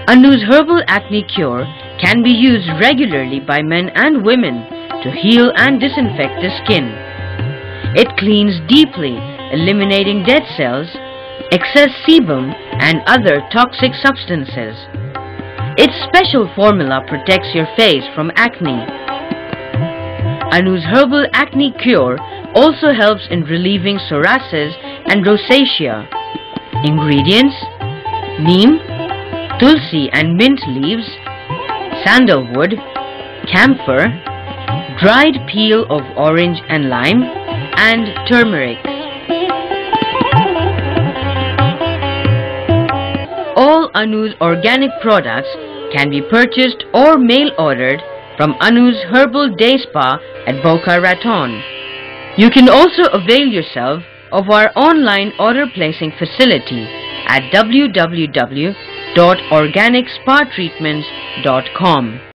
Anu's herbal acne cure can be used regularly by men and women to heal and disinfect the skin. It cleans deeply, eliminating dead cells, excess sebum and other toxic substances. Its special formula protects your face from acne. Anu's herbal acne cure also helps in relieving psoriasis and rosacea. Ingredients: neem, tulsi and mint leaves, sandalwood, camphor, dried peel of orange and lime, and turmeric. All Anu's organic products can be purchased or mail ordered from Anu's Herbal Day Spa at Boca Raton. You can also avail yourself of our online order placing facility at www.organicspa-treatments.com.